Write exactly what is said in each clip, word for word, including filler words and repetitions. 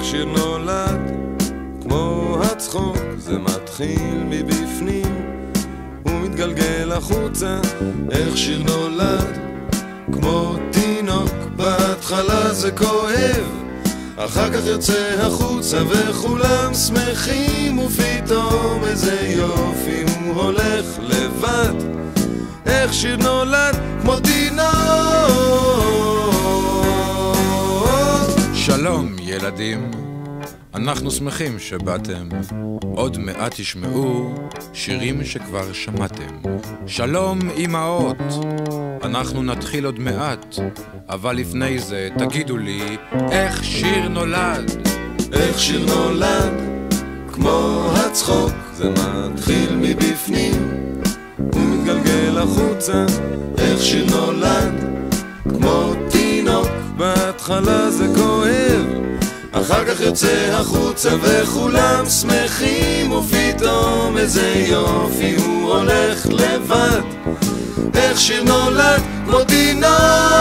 איך שיר נולד, כמו הצחוק, זה מתחיל מבפנים ומתגלגל החוצה. איך שיר נולד, כמו תינוק, בהתחלה זה כואב, אחר כך יוצא החוצה וכולם שמחים, ופתאום איזה יופי הוא הולך לבד. איך שיר נולד, כמו תינוק. שלום ילדים, אנחנו שמחים שבאתם. עוד מעט תשמעו שירים שכבר שמעתם. שלום אמהות, אנחנו נתחיל עוד מעט, אבל לפני זה תגידו לי איך שיר נולד. איך שיר נולד, כמו הצחוק, זה מתחיל מבפנים ומתגלגל החוצה. איך שיר נולד, כמו תינוק, בהתחלה זה כואב, אחר כך יוצא החוצה וכולם שמחים, ופתאום איזה יופי הוא הולך לבד. איך שיר נולד, כמו תינוק.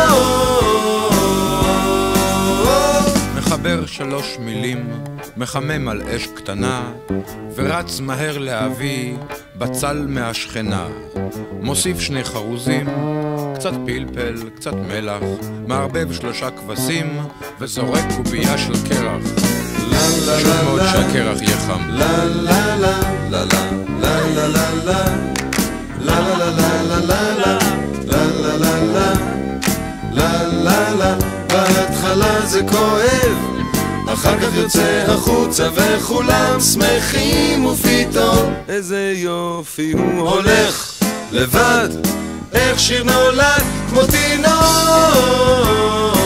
מחבר שלוש מילים, מחמם על אש קטנה, ורץ מהר להביא בצל מהשכנה. מוסיף שני חרוזים, קצת פלפל, קצת מלח, מערבב שלושה כבשים וזורק קובייה של קרח. חשוב מאוד שהקרח יהיה חם. לה לה לה לה לה לה לה לה לה לה לה לה לה לה לה לה לה לה. בהתחלה זה כואב, אחר כך יוצא החוצה וכולם שמחים, ופתאום איזה יופי הוא הולך לבד. איך שיר נולד, כמו תינוק.